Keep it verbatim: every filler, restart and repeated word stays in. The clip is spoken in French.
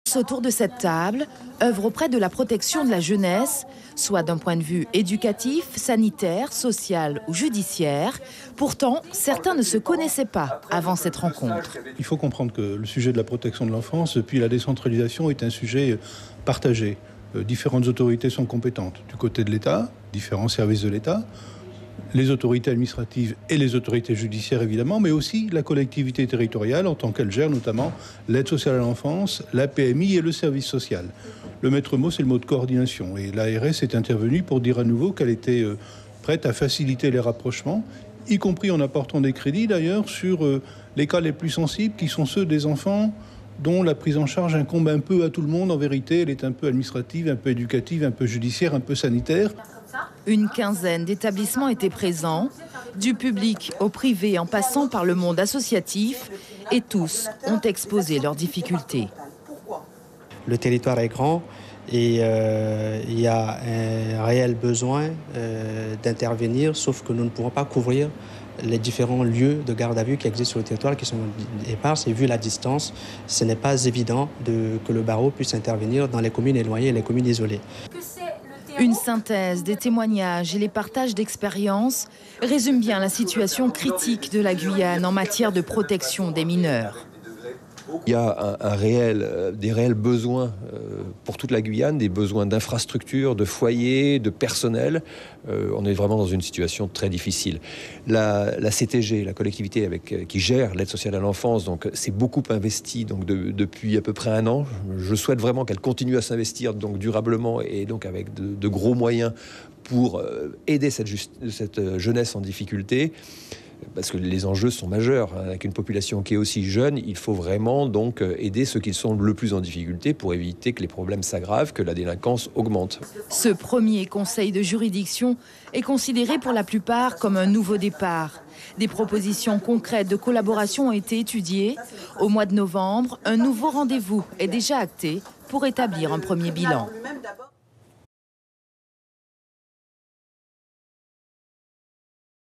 Autour de cette table, œuvrent auprès de la protection de la jeunesse, soit d'un point de vue éducatif, sanitaire, social ou judiciaire. Pourtant, certains ne se connaissaient pas avant cette rencontre. Il faut comprendre que le sujet de la protection de l'enfance, depuis la décentralisation, est un sujet partagé. Différentes autorités sont compétentes. Du côté de l'État, différents services de l'État, les autorités administratives et les autorités judiciaires évidemment, mais aussi la collectivité territoriale en tant qu'elle gère notamment l'aide sociale à l'enfance, la P M I et le service social. Le maître mot, c'est le mot de coordination. Et l'A R S est intervenue pour dire à nouveau qu'elle était prête à faciliter les rapprochements, y compris en apportant des crédits d'ailleurs sur les cas les plus sensibles qui sont ceux des enfants dont la prise en charge incombe un peu à tout le monde. En vérité, elle est un peu administrative, un peu éducative, un peu judiciaire, un peu sanitaire. Une quinzaine d'établissements étaient présents, du public au privé en passant par le monde associatif, et tous ont exposé leurs difficultés. Le territoire est grand et euh, il y a un réel besoin euh, d'intervenir, sauf que nous ne pourrons pas couvrir les différents lieux de garde à vue qui existent sur le territoire, qui sont épars, et vu la distance, ce n'est pas évident de, que le barreau puisse intervenir dans les communes éloignées et les communes isolées. Une synthèse des témoignages et les partages d'expériences résument bien la situation critique de la Guyane en matière de protection des mineurs. Il y a un, un réel, euh, des réels besoins euh, pour toute la Guyane, des besoins d'infrastructures, de foyers, de personnel. Euh, on est vraiment dans une situation très difficile. La, la C T G, la collectivité avec, euh, qui gère l'aide sociale à l'enfance, donc s'est beaucoup investie donc de, depuis à peu près un an. Je souhaite vraiment qu'elle continue à s'investir donc durablement et donc avec de, de gros moyens pour euh, aider cette, juste, cette jeunesse en difficulté. Parce que les enjeux sont majeurs. Avec une population qui est aussi jeune, il faut vraiment donc aider ceux qui sont le plus en difficulté pour éviter que les problèmes s'aggravent, que la délinquance augmente. Ce premier conseil de juridiction est considéré pour la plupart comme un nouveau départ. Des propositions concrètes de collaboration ont été étudiées. Au mois de novembre, un nouveau rendez-vous est déjà acté pour établir un premier bilan.